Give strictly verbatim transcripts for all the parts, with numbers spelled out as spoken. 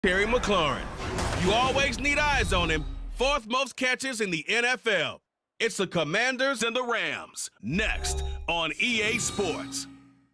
Terry McLaurin. You always need eyes on him. Fourth most catches in the N F L. It's the Commanders and the Rams. Next on E A Sports.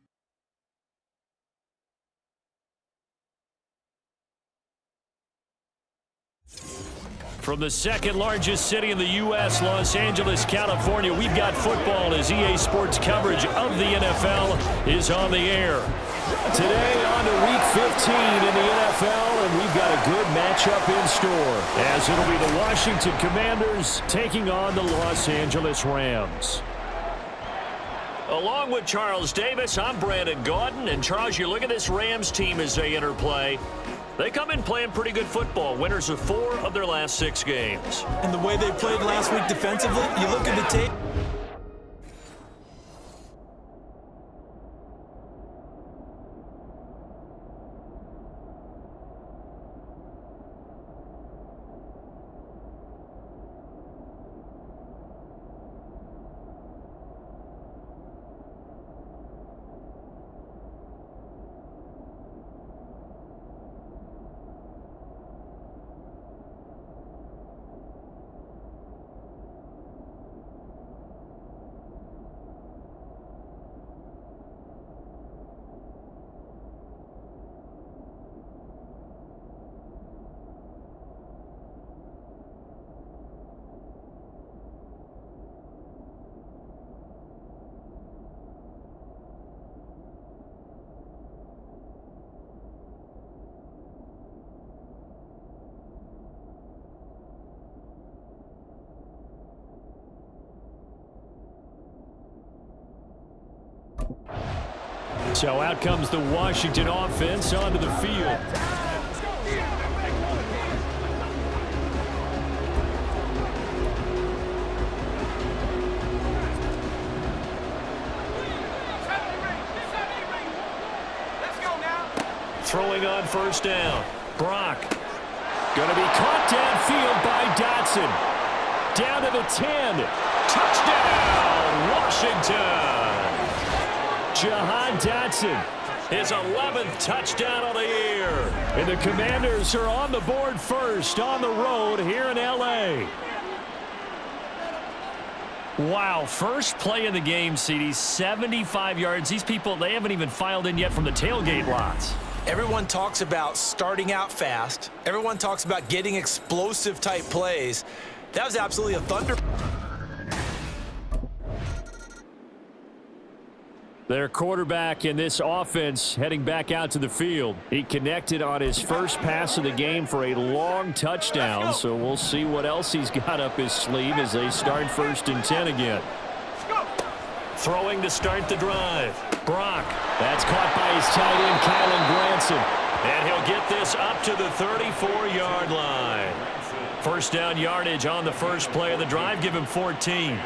From the second largest city in the U S, Los Angeles, California, we've got football as E A Sports coverage of the N F L is on the air. Today on to week fifteen in the N F L, and we've got a good matchup in store, as it'll be the Washington Commanders taking on the Los Angeles Rams. Along with Charles Davis, I'm Brandon Gaudin, and Charles, you look at this Rams team as they enter play. They come in playing pretty good football, winners of four of their last six games. And the way they played last week defensively, you look at the tape. So out comes the Washington offense onto the field. Throwing on first down. Brock. Going to be caught downfield by Dotson. Down to the ten. Touchdown, Washington. Jahan Dotson, his eleventh touchdown of the year. And the Commanders are on the board first on the road here in L A. Wow, first play of the game, C D, seventy-five yards. These people, they haven't even filed in yet from the tailgate lots. Everyone talks about starting out fast. Everyone talks about getting explosive type plays. That was absolutely a thunder. Their quarterback in this offense heading back out to the field. He connected on his first pass of the game for a long touchdown, so we'll see what else he's got up his sleeve as they start first and ten again. Throwing to start the drive. Brock. That's caught by his tight end, Kylan Granson. And he'll get this up to the thirty-four yard line. First down yardage on the first play of the drive. Give him fourteen.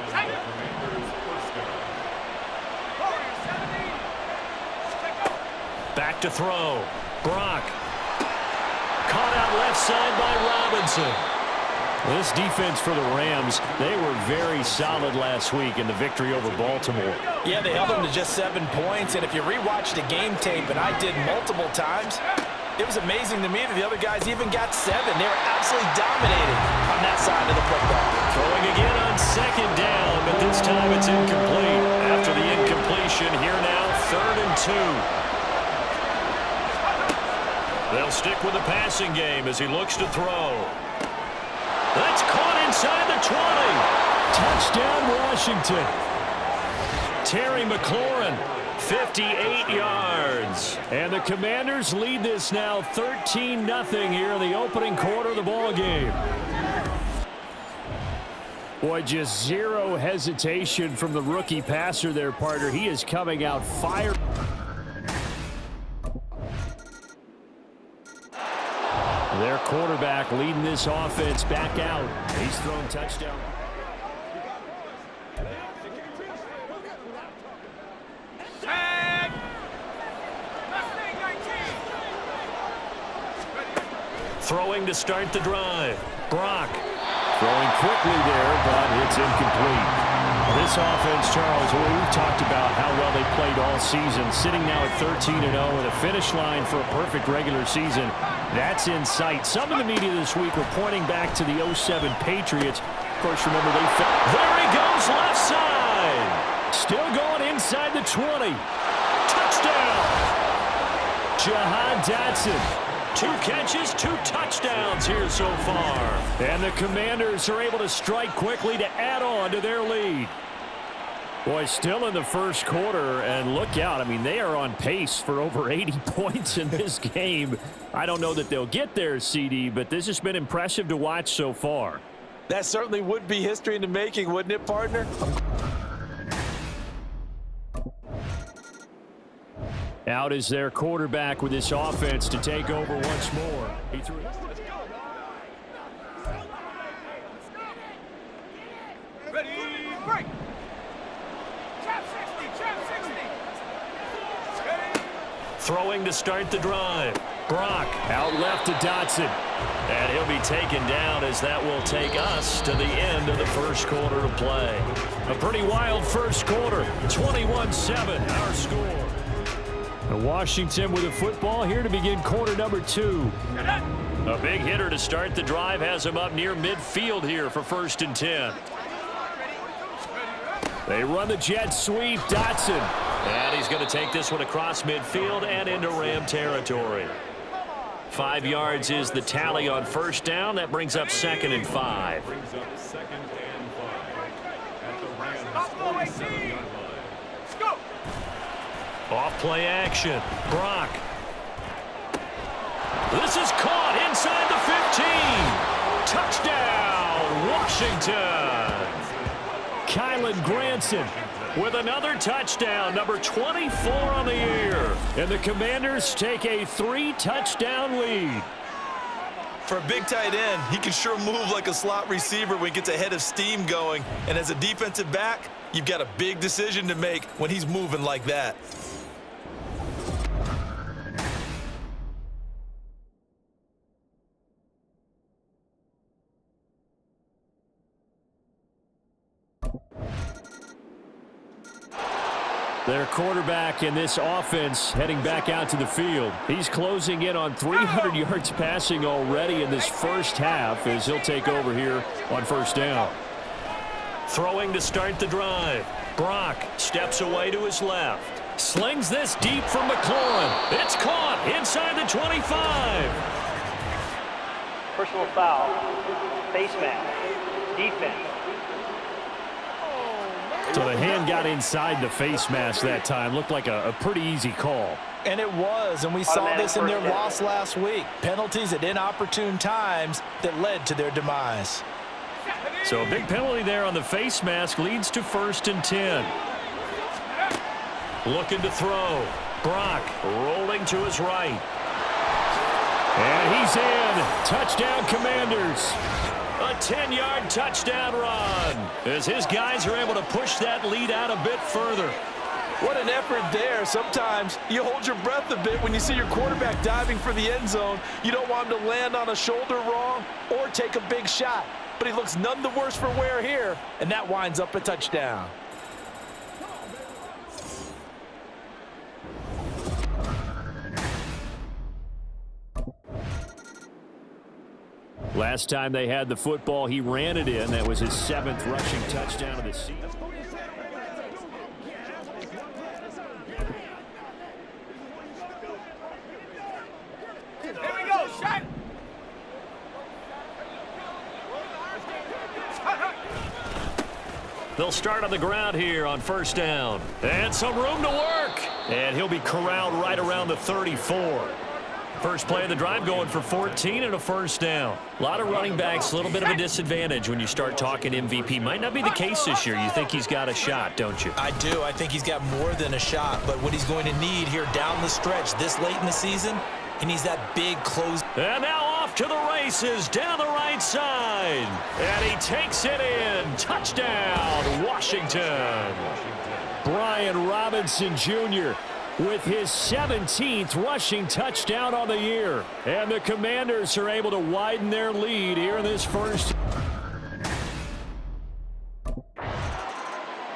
Back to throw. Brock. Caught out left side by Robinson. This defense for the Rams, they were very solid last week in the victory over Baltimore. Yeah, they held them to just seven points. And if you rewatch the game tape, and I did multiple times, it was amazing to me that the other guys even got seven. They were absolutely dominating on that side of the football. Throwing again on second down, but this time it's incomplete. After the incompletion, here now, third and two. They'll stick with the passing game as he looks to throw. That's caught inside the twenty. Touchdown, Washington. Terry McLaurin, fifty-eight yards. And the Commanders lead this now thirteen nothing here in the opening quarter of the ball game. Boy, just zero hesitation from the rookie passer there, partner. He is coming out fired. Their quarterback leading this offense back out. He's thrown touchdown. Throwing to start the drive. Brock throwing quickly there, but it's incomplete. This offense, Charles, we've talked about how well they played all season, sitting now at thirteen and oh with a finish line for a perfect regular season. That's in sight. Some in the media this week were pointing back to the oh seven Patriots. Of course, remember they fell. There he goes, left side. Still going inside the twenty. Touchdown. Jahan Dotson. Two catches, two touchdowns here so far. And the Commanders are able to strike quickly to add on to their lead. Boy, still in the first quarter, and look out. I mean, they are on pace for over eighty points in this game. I don't know that they'll get there, C D, but this has been impressive to watch so far. That certainly would be history in the making, wouldn't it, partner? Out is their quarterback with this offense to take over once more. He threw it. Ready, break. Trap sixty, trap sixty. Throwing to start the drive. Brock out left to Dotson. And he'll be taken down as that will take us to the end of the first quarter of play. A pretty wild first quarter. twenty-one seven our score. Washington with a football here to begin quarter number two. A big hitter to start the drive has him up near midfield here for first and ten. They run the jet sweep. Dotson. And he's going to take this one across midfield and into Ram territory. Five yards is the tally on first down. That brings up second and five. Off play action. Brock. This is caught inside the fifteen. Touchdown, Washington. Kylan Granson with another touchdown, number twenty-four on the year. And the Commanders take a three-touchdown lead. For a big tight end, he can sure move like a slot receiver when he gets a head of steam going. And as a defensive back, you've got a big decision to make when he's moving like that. Their quarterback in this offense heading back out to the field. He's closing in on three hundred yards passing already in this first half as he'll take over here on first down. Throwing to start the drive. Brock steps away to his left. Slings this deep from McLaurin. It's caught inside the twenty-five. Personal foul. Face mask. Defense. So the hand got inside the face mask that time. Looked like a, a pretty easy call. And it was, and we saw this in their loss last week. Penalties at inopportune times that led to their demise. So a big penalty there on the face mask leads to first and ten. Looking to throw. Brock rolling to his right. And he's in. Touchdown, Commanders. A ten-yard touchdown run as his guys are able to push that lead out a bit further. What an effort there. Sometimes you hold your breath a bit when you see your quarterback diving for the end zone. You don't want him to land on a shoulder wrong or take a big shot. But he looks none the worse for wear here, and that winds up a touchdown. Last time they had the football, he ran it in. That was his seventh rushing touchdown of the season. Here we go, shot. They'll start on the ground here on first down. And some room to work. And he'll be corralled right around the thirty-four. First play of the drive going for fourteen and a first down. A lot of running backs, a little bit of a disadvantage when you start talking M V P. Might not be the case this year. You think he's got a shot, don't you? I do. I think he's got more than a shot. But what he's going to need here down the stretch this late in the season, he needs that big close. And now off to the races down the right side. And he takes it in. Touchdown, Washington. Brian Robinson Junior with his seventeenth rushing touchdown on the year. And the Commanders are able to widen their lead here in this first.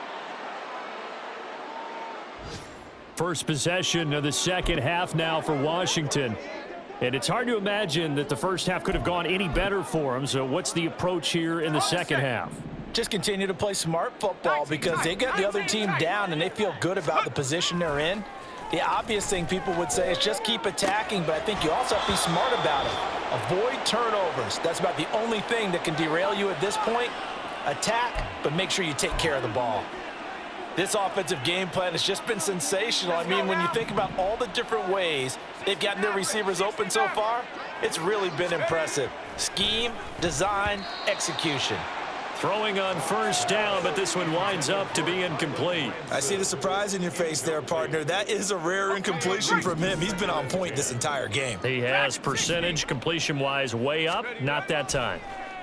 first possession of the second half now for Washington. And it's hard to imagine that the first half could have gone any better for them. So what's the approach here in the second half? Just continue to play smart football because they got the other team down and they feel good about the position they're in. The obvious thing people would say is just keep attacking, but I think you also have to be smart about it. Avoid turnovers. That's about the only thing that can derail you at this point. Attack, but make sure you take care of the ball. This offensive game plan has just been sensational. I mean, when you think about all the different ways they've gotten their receivers open so far, it's really been impressive. Scheme, design, execution. Throwing on first down, but this one winds up to be incomplete. I see the surprise in your face there, partner. That is a rare incompletion from him. He's been on point this entire game. He has percentage completion-wise way up, not that time.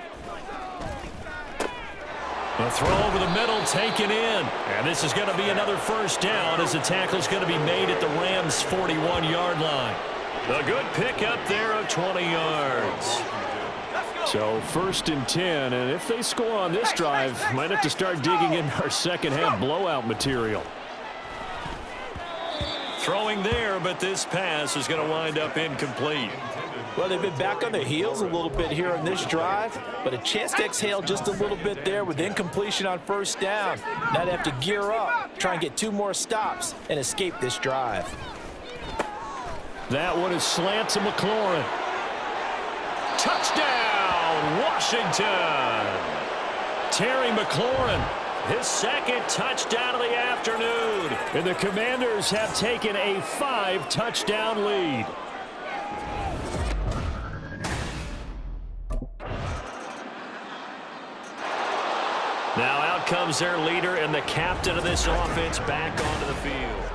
A throw over the middle taken in. And this is going to be another first down as the tackle is going to be made at the Rams' forty-one yard line. A good pickup there of twenty yards. So first and ten, and if they score on this drive, might have to start digging in our second half blowout material. Throwing there, but this pass is going to wind up incomplete. Well, they've been back on their heels a little bit here on this drive, but a chance to exhale just a little bit there with incompletion on first down. Now they have to gear up, try and get two more stops, and escape this drive. That one is slant to McLaurin. Touchdown, Washington! Terry McLaurin, his second touchdown of the afternoon. And the Commanders have taken a five-touchdown lead. Now out comes their leader and the captain of this offense back onto the field.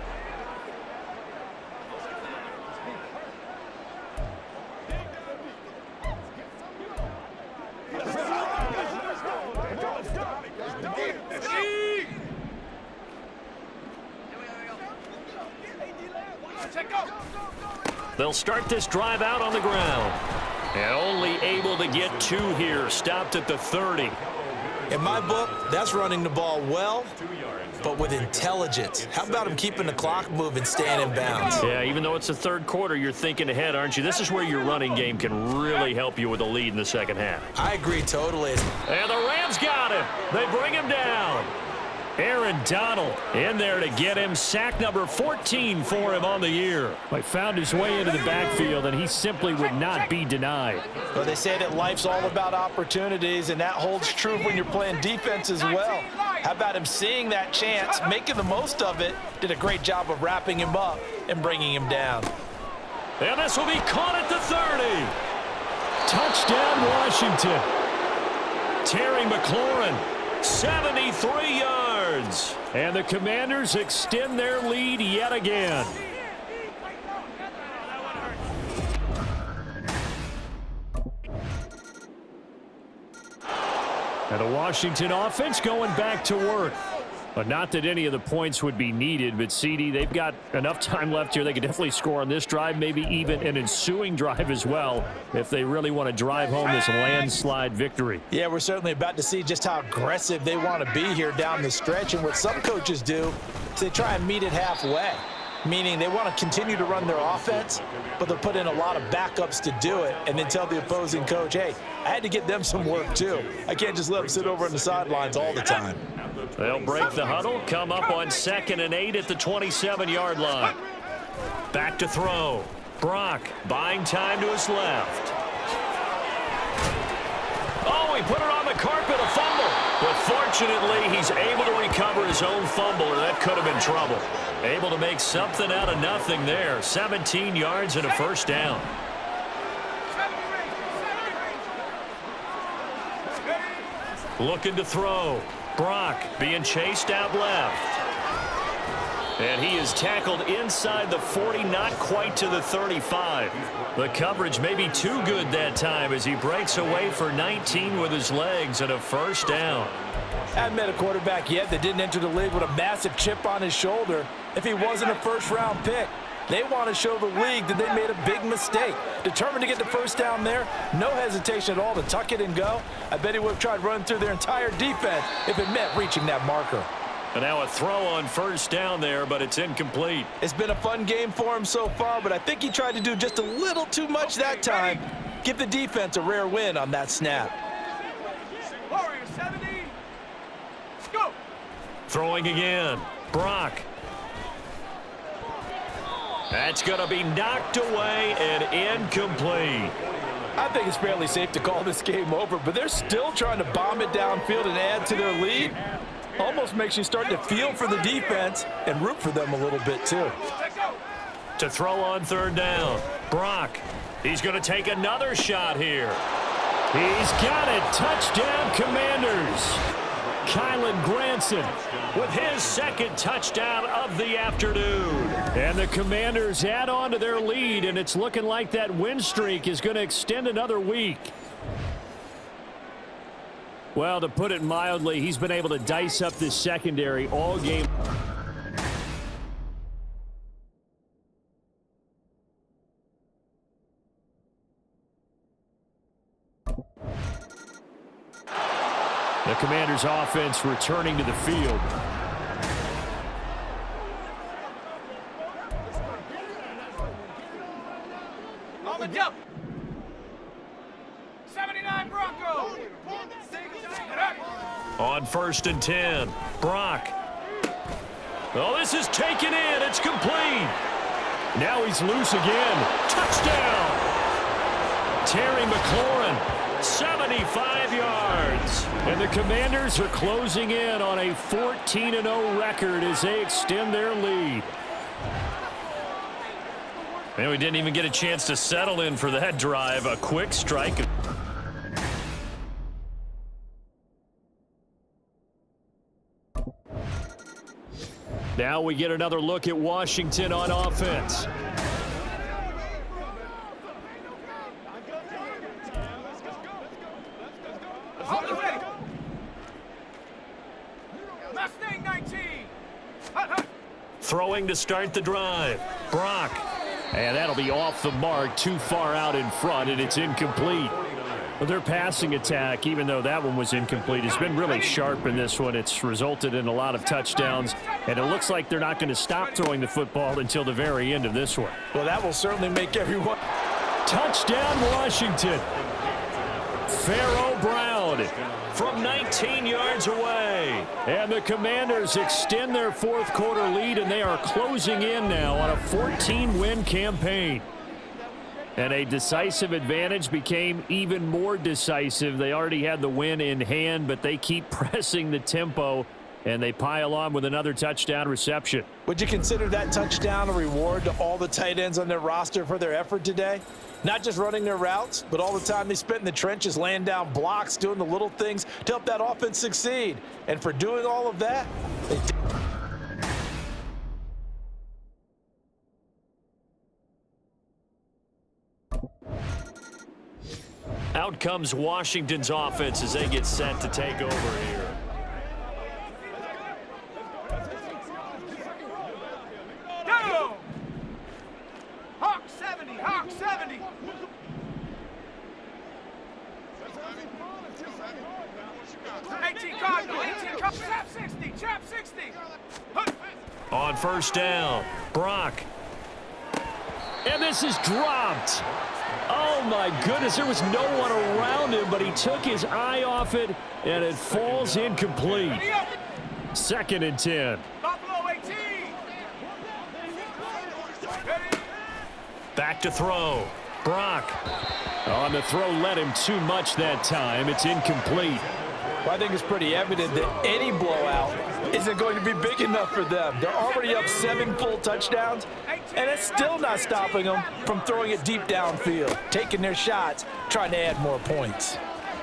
They'll start this drive out on the ground. And only able to get two here, stopped at the thirty. In my book, that's running the ball well, but with intelligence. How about him keeping the clock moving, staying in bounds? Yeah, even though it's the third quarter, you're thinking ahead, aren't you? This is where your running game can really help you with a lead in the second half. I agree totally. And the Rams got him. They bring him down. Aaron Donald in there to get him. Sack number fourteen for him on the year. He found his way into the backfield, and he simply would not be denied. Well, they say that life's all about opportunities, and that holds true when you're playing defense as well. How about him seeing that chance, making the most of it, did a great job of wrapping him up and bringing him down. And this will be caught at the thirty. Touchdown, Washington. Terry McLaurin, seventy-three yards. And the Commanders extend their lead yet again. And the Washington offense going back to work. But not that any of the points would be needed, but C D, they've got enough time left here. They could definitely score on this drive, maybe even an ensuing drive as well, if they really want to drive home this landslide victory. Yeah, we're certainly about to see just how aggressive they want to be here down the stretch. And what some coaches do is they try and meet it halfway, meaning they want to continue to run their offense, but they'll put in a lot of backups to do it and then tell the opposing coach, hey, I had to get them some work too. I can't just let them sit over on the sidelines all the time. They'll break the huddle, come up on second and eight at the twenty-seven yard line. Back to throw. Brock buying time to his left. Oh, he put it on the carpet, a fumble. But fortunately, he's able to recover his own fumble, or that could have been trouble. Able to make something out of nothing there. seventeen yards and a first down. Looking to throw. Brock being chased out left. And he is tackled inside the forty, not quite to the thirty-five. The coverage may be too good that time as he breaks away for nineteen with his legs and a first down. I haven't met a quarterback yet that didn't enter the league with a massive chip on his shoulder if he wasn't a first-round pick. They want to show the league that they made a big mistake. Determined to get the first down there, no hesitation at all to tuck it and go. I bet he would have tried running through their entire defense if it meant reaching that marker. And now a throw on first down there, but it's incomplete. It's been a fun game for him so far, but I think he tried to do just a little too much that time. Give the defense a rare win on that snap. Warrior seventy. Go. Throwing again. Brock. That's going to be knocked away and incomplete. I think it's fairly safe to call this game over, but they're still trying to bomb it downfield and add to their lead. Almost makes you start to feel for the defense and root for them a little bit too. To throw on third down. Brock. He's going to take another shot here. He's got it. Touchdown, Commanders. Kylan Granson with his second touchdown of the afternoon. And the Commanders add on to their lead, and it's looking like that win streak is going to extend another week. Well, to put it mildly, he's been able to dice up this secondary all game. The Commanders' offense returning to the field. On the jump. seventy-nine Bronco. On first and ten, Brock. Oh, this is taken in. It's complete. Now he's loose again. Touchdown. Terry McLaurin, seventy-five yards. And the Commanders are closing in on a fourteen and oh record as they extend their lead. And we didn't even get a chance to settle in for that drive. A quick strike. Now we get another look at Washington on offense. Mustang nineteen. Throwing to start the drive. Brock. And that'll be off the mark, too far out in front, and it's incomplete. Well, their passing attack, even though that one was incomplete, has been really sharp in this one. It's resulted in a lot of touchdowns, and it looks like they're not going to stop throwing the football until the very end of this one. Well, that will certainly make everyone. Touchdown, Washington. Pharaoh Brown from nineteen yards away. And the Commanders extend their fourth quarter lead, and they are closing in now on a fourteen win campaign. And a decisive advantage became even more decisive. They already had the win in hand, but they keep pressing the tempo, and they pile on with another touchdown reception. Would you consider that touchdown a reward to all the tight ends on their roster for their effort today? Not just running their routes, but all the time they spent in the trenches, laying down blocks, doing the little things to help that offense succeed. And for doing all of that, they did. Out comes Washington's offense as they get set to take over here. Go! Hawk seventy, Hawk seventy. eighteen Cardinal, eighteen Cardinal, trap sixty, trap sixty. On first down, Brock. And this is dropped. Oh, my goodness, there was no one around him, but he took his eye off it, and it falls incomplete. Second and ten. Buffalo eighteen. Back to throw. Brock. On the throw, led him too much that time. It's incomplete. Well, I think it's pretty evident that any blowout isn't going to be big enough for them. They're already up seven full touchdowns, and it's still not stopping them from throwing it deep downfield, taking their shots, trying to add more points.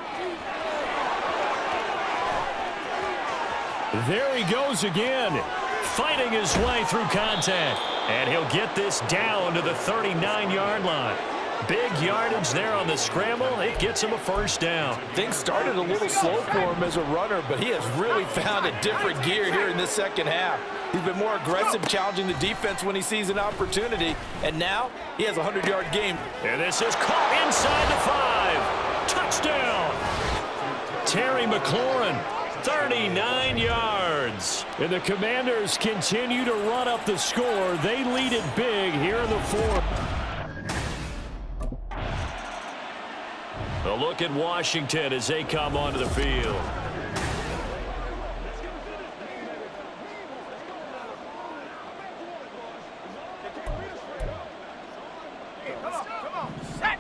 There he goes again, fighting his way through contact, and he'll get this down to the thirty-nine yard line. Big yardage there on the scramble. It gets him a first down. Things started a little slow for him as a runner, but he has really found a different gear here in this second half. He's been more aggressive, challenging the defense when he sees an opportunity, and now he has a hundred yard game. And this is caught inside the five. Touchdown. Terry McLaurin thirty-nine yards. And the Commanders continue to run up the score. They lead it big here in the fourth. A look at Washington as they come onto the field. Come on, come on, set!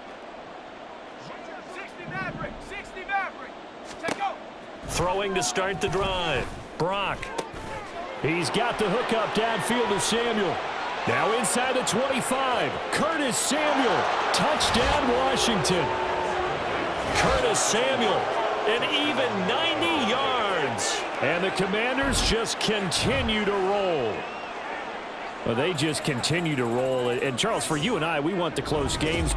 sixty Maverick, sixty Maverick. Take go. Throwing to start the drive. Brock. He's got the hook up downfield to Samuel. Now inside the twenty-five. Curtis Samuel. Touchdown, Washington. Curtis Samuel. An even ninety yards. And the Commanders just continue to roll. Well, they just continue to roll. And, Charles, for you and I, we want the close games.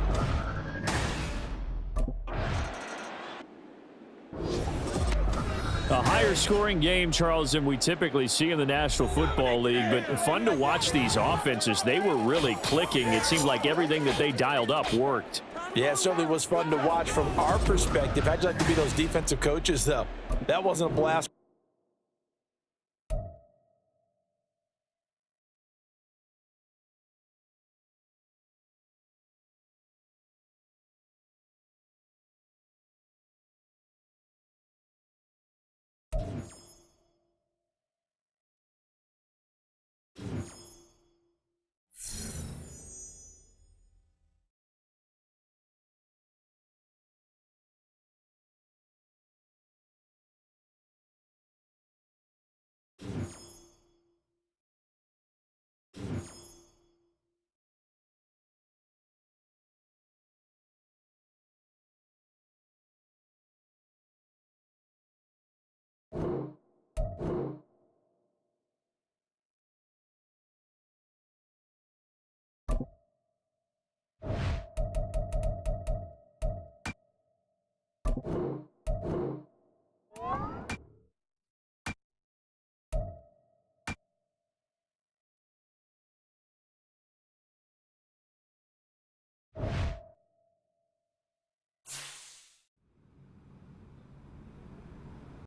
A higher scoring game, Charles, than we typically see in the National Football League, but fun to watch these offenses. They were really clicking. It seemed like everything that they dialed up worked. Yeah, it certainly was fun to watch from our perspective. How'd you like to be those defensive coaches, though? That wasn't a blast. You